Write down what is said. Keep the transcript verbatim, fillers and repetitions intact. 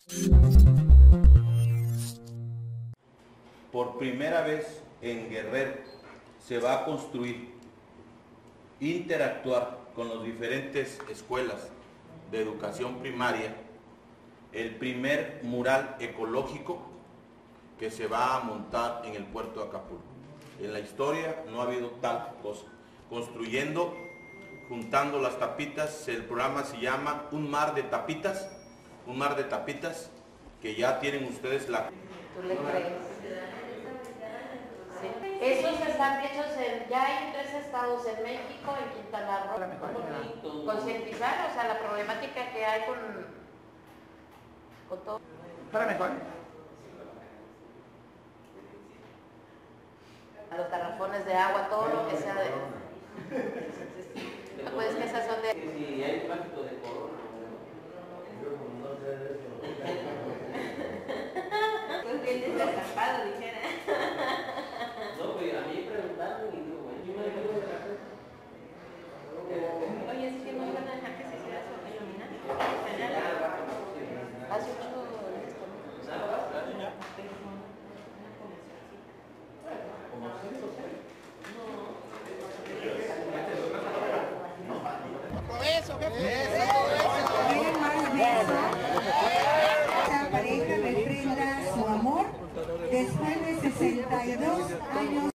Por primera vez en Guerrero se va a construir, interactuar con las diferentes escuelas de educación primaria, el primer mural ecológico que se va a montar en el puerto de Acapulco. En la historia no ha habido tal cosa. Construyendo, juntando las tapitas, el programa se llama Un Mar de Tapitas, un mar de tapitas, que ya tienen ustedes la... ¿Tú le crees? Sí. Esos están hechos en, ya hay tres estados, en México, en Quintana Roo. Concientizar, o sea, la problemática que hay con, con todo. Para mejor. A los garrafones de agua, todo lo que sea de... No, pues es que esas son de... Sí, hay plástico de color. Pues bien destapado, dijera. No, pues a mí preguntaron y digo, bueno, yo me digo de la cosa. Oye, es que no iban a dejar que se hiciera su iluminar. Hace ocho... Eso, ¿qué fue? Esta pareja refrenda su amor después de sesenta y dos años.